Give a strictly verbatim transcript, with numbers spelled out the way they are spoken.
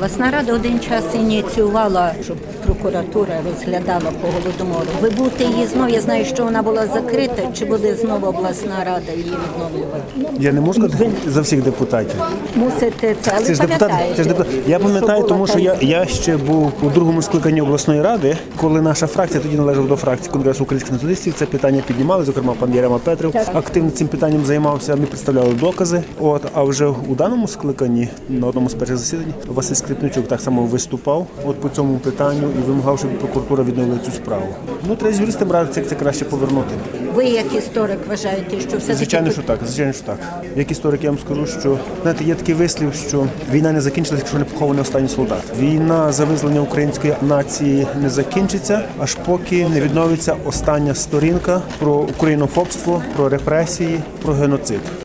Обласна рада один час ініціювала, щоб прокуратура розглядала по Голодомору. Ви будете її знову, я знаю, що вона була закрита, чи буде знову обласна рада її відновлювати? Я не можу сказати за всіх депутатів. Мусите це, але Це ж депутат, це ж депутат. Я пам'ятаю, тому що я, я ще був у другому скликанні обласної ради, коли наша фракція, тоді належав до фракції Конгресу українських націоналістів, це питання піднімали, зокрема пан Ярема Петрів активно цим питанням займався, ми представляли докази. От, а вже у даному скликанні, на одному з перших засідань, Василь Скрипничук так само виступав от по цьому питанню і вимагав, щоб прокуратура відновила цю справу. Ну, треба з юристом радитися, як це краще повернути. Ви, як історик, вважаєте, що все-таки... Звичайно, що так, звичайно, що так. Як історик я вам скажу, що, знаєте, є такий вислів, що війна не закінчилась, якщо не похований останній солдат. Війна за визволення української нації не закінчиться, аж поки не відновиться остання сторінка про українофобство, про репресії, про геноцид.